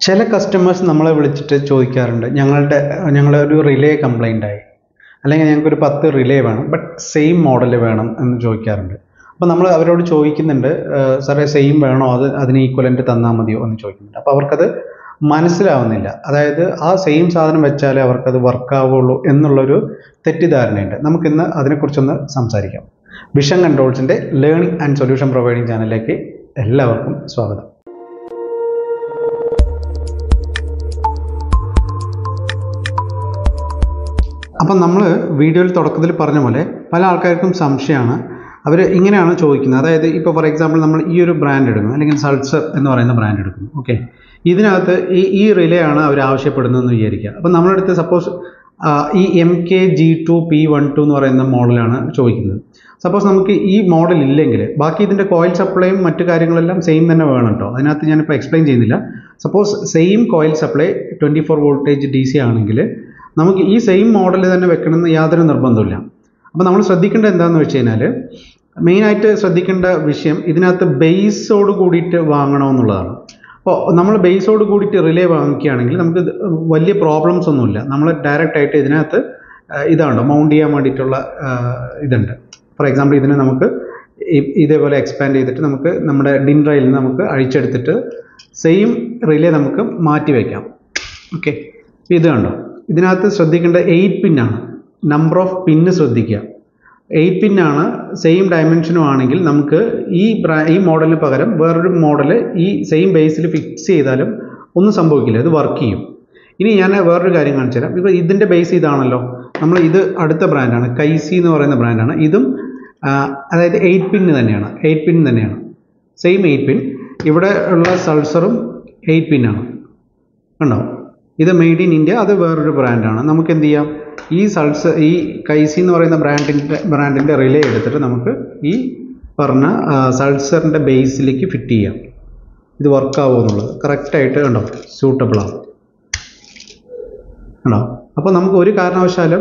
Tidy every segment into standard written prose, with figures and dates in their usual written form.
ചില കസ്റ്റമേഴ്സ് നമ്മളെ വിളിച്ചിട്ട് ചോദിക്കാറുണ്ട്, ഞങ്ങളുടെ ഒരു റിലേ കംപ്ലൈൻ്റ് ആയി, അല്ലെങ്കിൽ ഞങ്ങൾക്കൊരു 10 റിലേ വേണം, ബട്ട് സെയിം മോഡൽ വേണം എന്ന് ചോദിക്കാറുണ്ട്. അപ്പോൾ നമ്മൾ അവരോട് ചോദിക്കുന്നുണ്ട്, സാറേ സെയിം വേണോ, അതിന് ഈക്വലൻ്റ് തന്നാൽ മതിയോ എന്ന് ചോദിക്കുന്നുണ്ട്. അപ്പോൾ അവർക്കത് മനസ്സിലാവുന്നില്ല. അതായത് ആ സെയിം സാധനം വെച്ചാലേ അവർക്കത് വർക്കാവുള്ളൂ എന്നുള്ളൊരു തെറ്റിദ്ധാരണയുണ്ട്. നമുക്കിന്ന് അതിനെക്കുറിച്ചൊന്ന് സംസാരിക്കാം. വിഷൻ കൺട്രോൾസിൻ്റെ ലേണിംഗ് ആൻഡ് സൊല്യൂഷൻ പ്രൊവൈഡിംഗ് ചാനലിലേക്ക് എല്ലാവർക്കും സ്വാഗതം. അപ്പം നമ്മൾ വീഡിയോയിൽ തുടക്കത്തിൽ പറഞ്ഞ പോലെ പല ആൾക്കാർക്കും സംശയമാണ്. അവർ ഇങ്ങനെയാണ് ചോദിക്കുന്നത്. അതായത് ഇപ്പോൾ ഫോർ എക്സാമ്പിൾ നമ്മൾ ഈ ഒരു ബ്രാൻഡ് എടുക്കുന്നു, അല്ലെങ്കിൽ സൾസർ എന്ന് പറയുന്ന ബ്രാൻഡ് എടുക്കുന്നു. ഓക്കെ, ഇതിനകത്ത് ഈ റിലേ ആണ് അവർ ആവശ്യപ്പെടുന്നതെന്ന് വിചാരിക്കുക. അപ്പം നമ്മളെടുത്ത് സപ്പോസ് ഈ MK-G2P12 എന്ന് പറയുന്ന മോഡലാണ് ചോദിക്കുന്നത്. സപ്പോസ് നമുക്ക് ഈ മോഡൽ ഇല്ലെങ്കിൽ ബാക്കി ഇതിൻ്റെ കോയിൽ സപ്ലൈയും മറ്റു കാര്യങ്ങളെല്ലാം സെയിം തന്നെ വേണം കേട്ടോ. അതിനകത്ത് ഞാനിപ്പോൾ എക്സ്പ്ലെയിൻ ചെയ്യുന്നില്ല. Suppose same coil supply 24 voltage DC ആണെങ്കിൽ നമുക്ക് ഈ സെയിം മോഡൽ തന്നെ വെക്കണമെന്ന് യാതൊരു നിർബന്ധമില്ല. അപ്പോൾ നമ്മൾ ശ്രദ്ധിക്കേണ്ടത് എന്താണെന്ന് വെച്ച് കഴിഞ്ഞാൽ, മെയിനായിട്ട് ശ്രദ്ധിക്കേണ്ട വിഷയം ഇതിനകത്ത് ബേസോട് കൂടിയിട്ട് വാങ്ങണമെന്നുള്ളതാണ്. അപ്പോൾ നമ്മൾ ബേസോട് കൂടിയിട്ട് റിലേ വാങ്ങിക്കുകയാണെങ്കിൽ നമുക്ക് വലിയ പ്രോബ്ലംസ് ഒന്നുമില്ല. നമ്മൾ ഡയറക്റ്റ് ആയിട്ട് ഇതിനകത്ത് ഇതാണോ മൗണ്ട് ചെയ്യാൻ വേണ്ടിയിട്ടുള്ള ഇതുണ്ട്. ഫോർ എക്സാമ്പിൾ ഇതിനെ നമുക്ക് ഇതേപോലെ എക്സ്പാൻഡ് ചെയ്തിട്ട് നമുക്ക് നമ്മുടെ ഡിൻ റെയിൽ നിന്ന് നമുക്ക് അഴിച്ചെടുത്തിട്ട് സെയിം റിലേ നമുക്ക് മാറ്റി വയ്ക്കാം. ഓക്കെ, ഇത് കണ്ടോ, ഇതിനകത്ത് ശ്രദ്ധിക്കേണ്ട 8 പിന്നാണ്. നമ്പർ ഓഫ് പിന്ന് ശ്രദ്ധിക്കുക. 8 പിന്നാണ്. സെയിം ഡയമെൻഷനും ആണെങ്കിൽ നമുക്ക് ഈ മോഡലിന് പകരം വേറൊരു മോഡൽ ഈ സെയിം ബേസിൽ ഫിക്സ് ചെയ്താലും ഒന്നും സംഭവിക്കില്ല, ഇത് വർക്ക് ചെയ്യും. ഇനി ഞാൻ വേറൊരു കാര്യം കാണിച്ചു തരാം. ഇപ്പോൾ ഇതിൻ്റെ ബേസ് ഇതാണല്ലോ. ഇത് അടുത്ത ബ്രാൻഡാണ്, കൈസി എന്ന് പറയുന്ന ബ്രാൻഡാണ്. ഇതും അതായത് 8 പിന്ന് തന്നെയാണ്. 8 പിൻ തന്നെയാണ്, സെയിം 8 പിൻ. ഇവിടെ ഉള്ള സൾസറും 8 പിന്നാണ്. കണ്ടോ, ഇത് മെയ്ഡ് ഇൻ ഇന്ത്യ, അത് വേറൊരു ബ്രാൻഡാണ്. നമുക്ക് എന്ത് ചെയ്യാം, ഈ കൈസി എന്ന് പറയുന്ന ബ്രാൻഡിൻ്റെ റിലേ എടുത്തിട്ട് നമുക്ക് ഈ പറഞ്ഞ സൾസറിൻ്റെ ബേസിലേക്ക് ഫിറ്റ് ചെയ്യാം. ഇത് വർക്കാവുമോ എന്നുള്ളത് കറക്റ്റായിട്ട് കണ്ടോ, സ്യൂട്ടബിൾ ആവും. കണ്ടോ, അപ്പോൾ നമുക്ക് ഒരു കാരണവശാലും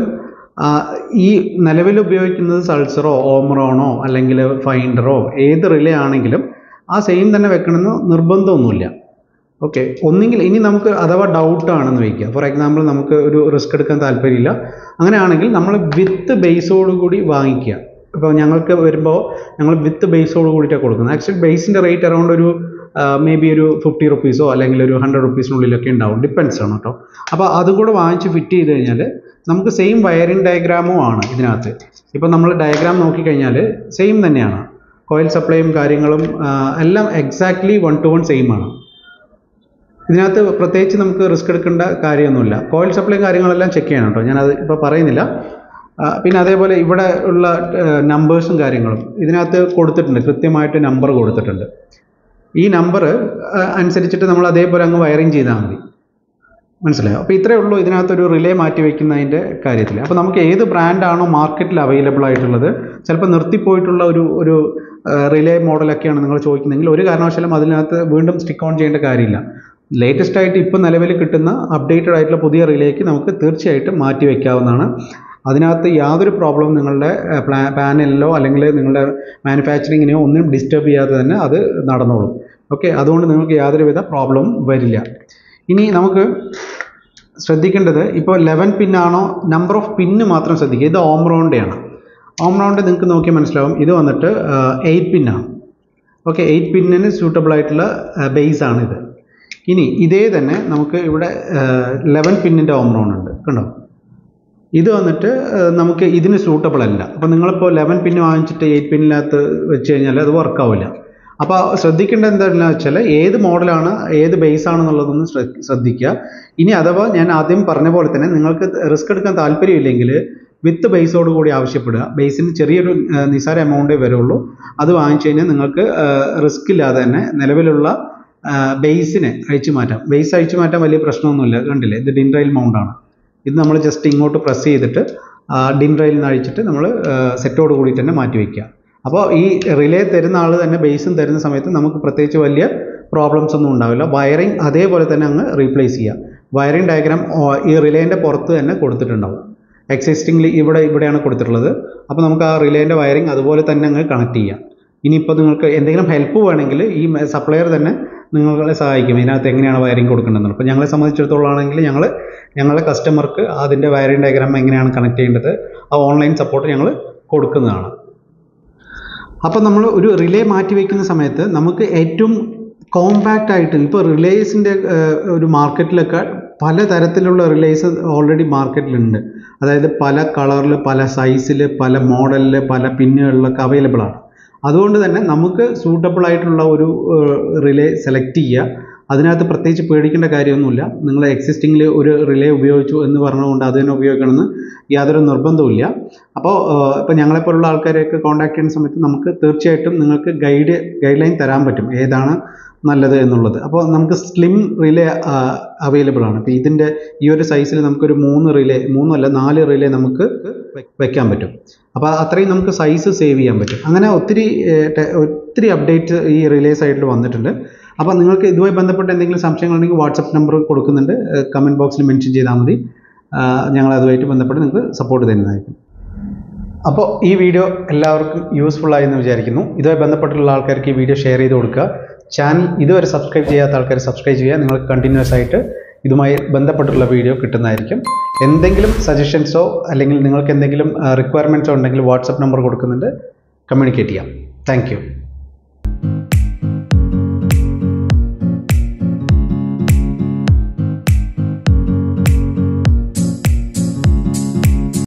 ഈ നിലവിൽ ഉപയോഗിക്കുന്നത് സൾസറോ ഓമറോണോ അല്ലെങ്കിൽ ഫൈൻഡറോ ഏത് റിലേ ആണെങ്കിലും ആ സെയിം തന്നെ വെക്കണമെന്ന് നിർബന്ധമൊന്നുമില്ല. ഓക്കെ, ഒന്നെങ്കിൽ ഇനി നമുക്ക് അഥവാ ഡൗട്ടാണെന്ന് വയ്ക്കുക. ഫോർ എക്സാമ്പിൾ നമുക്ക് ഒരു റിസ്ക് എടുക്കാൻ താല്പര്യമില്ല, അങ്ങനെയാണെങ്കിൽ നമ്മൾ വിത്ത് ബേസോട് കൂടി വാങ്ങിക്കുക. ഇപ്പോൾ ഞങ്ങൾക്ക് വരുമ്പോൾ ഞങ്ങൾ വിത്ത് ബേസോട് കൂടിയിട്ടാണ് കൊടുക്കുന്നത്. ആക്ച്വലി ബേസിൻ്റെ റേറ്റ് അറൗണ്ട് ഒരു മേ ബി ഒരു 50 റുപ്പീസോ അല്ലെങ്കിൽ ഒരു 100 റുപ്പീസിനുള്ളിലൊക്കെ ഉണ്ടാവും, ഡിപ്പെൻഡ്സ് ആണ് കേട്ടോ. അപ്പോൾ അതും കൂടെ വാങ്ങിച്ച് ഫിറ്റ് ചെയ്ത് കഴിഞ്ഞാൽ നമുക്ക് സെയിം വയറിംഗ് ഡയഗ്രാമും ആണ് ഇതിനകത്ത്. ഇപ്പോൾ നമ്മൾ ഡയഗ്രാം നോക്കിക്കഴിഞ്ഞാൽ സെയിം തന്നെയാണ്. കോയിൽ സപ്ലൈയും കാര്യങ്ങളും എല്ലാം എക്സാക്ട്ലി 1-to-1 സെയിം ആണ്. ഇതിനകത്ത് പ്രത്യേകിച്ച് നമുക്ക് റിസ്ക് എടുക്കേണ്ട കാര്യമൊന്നുമില്ല. കോയിൽ സപ്ലൈയും കാര്യങ്ങളെല്ലാം ചെക്ക് ചെയ്യണം കേട്ടോ, ഞാനത് ഇപ്പോൾ പറയുന്നില്ല. പിന്നെ അതേപോലെ ഇവിടെ ഉള്ള നമ്പേഴ്സും കാര്യങ്ങളും ഇതിനകത്ത് കൊടുത്തിട്ടുണ്ട്, കൃത്യമായിട്ട് നമ്പർ കൊടുത്തിട്ടുണ്ട്. ഈ നമ്പർ അനുസരിച്ചിട്ട് നമ്മൾ അതേപോലെ അങ്ങ് വയറിങ് ചെയ്താൽ മതി. മനസ്സിലായോ? അപ്പോൾ ഇത്രയേ ഉള്ളൂ ഇതിനകത്തൊരു റിലേ മാറ്റി വയ്ക്കുന്നതിൻ്റെ കാര്യത്തിൽ. അപ്പോൾ നമുക്ക് ഏത് ബ്രാൻഡാണോ മാർക്കറ്റിൽ അവൈലബിൾ ആയിട്ടുള്ളത്, ചിലപ്പോൾ നിർത്തിപ്പോയിട്ടുള്ള ഒരു റിലേ മോഡലൊക്കെയാണ് നിങ്ങൾ ചോദിക്കുന്നതെങ്കിൽ ഒരു കാരണവശാലും അതിനകത്ത് വീണ്ടും സ്റ്റിക്ക് ഓൺ ചെയ്യേണ്ട കാര്യമില്ല. ലേറ്റസ്റ്റ് ആയിട്ട് ഇപ്പോൾ നിലവിൽ കിട്ടുന്ന അപ്ഡേറ്റഡ് ആയിട്ടുള്ള പുതിയ റിലേക്ക് നമുക്ക് തീർച്ചയായിട്ടും മാറ്റി വയ്ക്കാവുന്നതാണ്. അതിനകത്ത് യാതൊരു പ്രോബ്ലവും നിങ്ങളുടെ പാനലിലോ അല്ലെങ്കിൽ നിങ്ങളുടെ മാനുഫാക്ചറിങ്ങിനെയോ ഒന്നും ഡിസ്റ്റർബ് ചെയ്യാതെ തന്നെ അത് നടന്നോളും. ഓക്കെ, അതുകൊണ്ട് നിങ്ങൾക്ക് യാതൊരുവിധ പ്രോബ്ലവും വരില്ല. ഇനി നമുക്ക് ശ്രദ്ധിക്കേണ്ടത്, ഇപ്പോൾ 11 പിന്നാണോ, നമ്പർ ഓഫ് പിന്ന് മാത്രം ശ്രദ്ധിക്കുക. ഇത് ഓംറോണിൻ്റെയാണ്. ഓംറോണിൻ്റെ നിങ്ങൾക്ക് നോക്കിയാൽ മനസ്സിലാവും. ഇത് വന്നിട്ട് 8 പിന്നാണ്. ഓക്കെ, 8 പിന്നിന് സ്യൂട്ടബിൾ ആയിട്ടുള്ള ബേസാണ് ഇത്. ഇനി ഇതേ തന്നെ നമുക്ക് ഇവിടെ 11 പിന്നിൻ്റെ ഓംറോൺ ഉണ്ട്, കണ്ടോ. ഇത് വന്നിട്ട് നമുക്ക് ഇതിന് സൂട്ടബിൾ അല്ല. അപ്പോൾ നിങ്ങളിപ്പോൾ 11 പിന്ന് വാങ്ങിച്ചിട്ട് 8 പിന്നിനകത്ത് വെച്ച് കഴിഞ്ഞാൽ അത് വർക്കാവില്ല. അപ്പോൾ ശ്രദ്ധിക്കേണ്ടത് എന്താണെന്ന് വെച്ചാൽ ഏത് മോഡലാണ് ഏത് ബേസ് ആണെന്നുള്ളതൊന്ന് ശ്രദ്ധിക്കുക. ഇനി അഥവാ ഞാൻ ആദ്യം പറഞ്ഞ പോലെ തന്നെ നിങ്ങൾക്ക് റിസ്ക് എടുക്കാൻ താല്പര്യമില്ലെങ്കിൽ വിത്ത് ബേസോട് കൂടി ആവശ്യപ്പെടുക. ബേസിന് ചെറിയൊരു നിസാര എമൗണ്ടേ വരുള്ളൂ. അത് വാങ്ങിച്ചു കഴിഞ്ഞാൽ നിങ്ങൾക്ക് റിസ്ക് ഇല്ലാതെ തന്നെ നിലവിലുള്ള ബേസിനെ അഴിച്ചു മാറ്റാം. ബേസ് അഴിച്ചു മാറ്റാൻ വലിയ പ്രശ്നമൊന്നുമില്ല. കണ്ടില്ലേ, ഇത് ഡിൻ റെയിൽ മൗണ്ടാണ്. ഇത് നമ്മൾ ജസ്റ്റ് ഇങ്ങോട്ട് പ്രസ് ചെയ്തിട്ട് ഡിൻ റെയിൽ നിന്ന് അഴിച്ചിട്ട് നമ്മൾ സെറ്റോട് കൂടി തന്നെ മാറ്റി വയ്ക്കുക. അപ്പോൾ ഈ റിലേ തരുന്ന ആൾ തന്നെ ബേസും തരുന്ന സമയത്ത് നമുക്ക് പ്രത്യേകിച്ച് വലിയ പ്രോബ്ലംസ് ഒന്നും ഉണ്ടാവില്ല. വയറിംഗ് അതേപോലെ തന്നെ അങ്ങ് റീപ്ലേസ് ചെയ്യുക. വയറിംഗ് ഡയഗ്രാം ഈ റിലേൻ്റെ പുറത്ത് തന്നെ കൊടുത്തിട്ടുണ്ടാവും. എക്സിസ്റ്റിംഗ്ലി ഇവിടെയാണ് കൊടുത്തിട്ടുള്ളത്. അപ്പോൾ നമുക്ക് ആ റിലേൻ്റെ വയറിംഗ് അതുപോലെ തന്നെ അങ്ങ് കണക്ട് ചെയ്യാം. ഇനിയിപ്പോൾ നിങ്ങൾക്ക് എന്തെങ്കിലും ഹെൽപ്പ് വേണമെങ്കിൽ ഈ സപ്ലയർ തന്നെ നിങ്ങളെ സഹായിക്കും ഇതിനകത്ത് എങ്ങനെയാണ് വയറിംഗ് കൊടുക്കേണ്ടത്. അപ്പോൾ ഞങ്ങളെ സംബന്ധിച്ചിടത്തോളം ആണെങ്കിൽ ഞങ്ങളുടെ കസ്റ്റമർക്ക് അതിൻ്റെ വയറിംഗ് ഡയഗ്രാം എങ്ങനെയാണ് കണക്ട് ചെയ്യേണ്ടത് ആ ഓൺലൈൻ സപ്പോർട്ട് ഞങ്ങൾ കൊടുക്കുന്നതാണ്. അപ്പോൾ നമ്മൾ ഒരു റിലേ മാറ്റി വയ്ക്കുന്ന സമയത്ത് നമുക്ക് ഏറ്റവും കോമ്പാക്റ്റ് ആയിട്ട്, ഇപ്പോൾ റിലേസിൻ്റെ ഒരു മാർക്കറ്റിലൊക്കെ പല തരത്തിലുള്ള റിലേസ് ഓൾറെഡി മാർക്കറ്റിലുണ്ട്. അതായത് പല കളറിൽ, പല സൈസിൽ, പല മോഡലിൽ, പല പിന്നുകളിലൊക്കെ അവൈലബിൾ ആണ്. അതുകൊണ്ട് തന്നെ നമുക്ക് സൂട്ടബിൾ ആയിട്ടുള്ള ഒരു റിലേ സെലക്ട് ചെയ്യുക. അതിനകത്ത് പ്രത്യേകിച്ച് പേടിക്കേണ്ട കാര്യമൊന്നുമില്ല. നിങ്ങൾ എക്സിസ്റ്റിങ്ങിൽ ഒരു റിലേ ഉപയോഗിച്ചു എന്ന് പറഞ്ഞുകൊണ്ട് അത് തന്നെ ഉപയോഗിക്കണമെന്ന് യാതൊരു നിർബന്ധവുമില്ല. അപ്പോൾ ഇപ്പോൾ ഞങ്ങളെപ്പോലുള്ള ആൾക്കാരെയൊക്കെ കോൺടാക്ട് ചെയ്യുന്ന സമയത്ത് നമുക്ക് തീർച്ചയായിട്ടും നിങ്ങൾക്ക് ഗൈഡ് ലൈൻ തരാൻ പറ്റും ഏതാണ് നല്ലത് എന്നുള്ളത്. അപ്പോൾ നമുക്ക് സ്ലിം റിലേ അവൈലബിൾ ആണ്. ഇപ്പോൾ ഇതിൻ്റെ ഈ ഒരു സൈസിൽ നമുക്കൊരു 4 റിലേ നമുക്ക് വെക്കാൻ പറ്റും. അപ്പോൾ അത്രയും നമുക്ക് സൈസ് സേവ് ചെയ്യാൻ പറ്റും. അങ്ങനെ ഒത്തിരി അപ്ഡേറ്റ് ഈ റിലേ സൈഡിൽ വന്നിട്ടുണ്ട്. അപ്പോൾ നിങ്ങൾക്ക് ഇതുമായി ബന്ധപ്പെട്ട് എന്തെങ്കിലും സംശയങ്ങളുണ്ടെങ്കിൽ വാട്സപ്പ് നമ്പർ കൊടുക്കുന്നുണ്ട്, കമൻറ്റ് ബോക്സിൽ മെൻഷൻ ചെയ്താൽ മതി. ഞങ്ങൾ അതുമായിട്ട് ബന്ധപ്പെട്ട് നിങ്ങൾക്ക് സപ്പോർട്ട് തരുന്നതായിരിക്കും. അപ്പോൾ ഈ വീഡിയോ എല്ലാവർക്കും യൂസ്ഫുൾ ആയെന്ന് വിചാരിക്കുന്നു. ഇതുമായി ബന്ധപ്പെട്ടുള്ള ആൾക്കാർക്ക് ഈ വീഡിയോ ഷെയർ ചെയ്ത് കൊടുക്കുക. ചാനൽ ഇതുവരെ സബ്സ്ക്രൈബ് ചെയ്യാത്ത ആൾക്കാർ സബ്സ്ക്രൈബ് ചെയ്യുക. നിങ്ങൾക്ക് കണ്ടിന്യൂസ് ആയിട്ട് ഇതുമായി ബന്ധപ്പെട്ടുള്ള വീഡിയോ കിട്ടുന്നതായിരിക്കും. എന്തെങ്കിലും സജഷൻസോ അല്ലെങ്കിൽ നിങ്ങൾക്ക് എന്തെങ്കിലും റിക്വയർമെൻറ്റ്സോ ഉണ്ടെങ്കിൽ വാട്സപ്പ് നമ്പർ കൊടുക്കുന്നുണ്ട്, കമ്മ്യൂണിക്കേറ്റ് ചെയ്യാം. Thank U.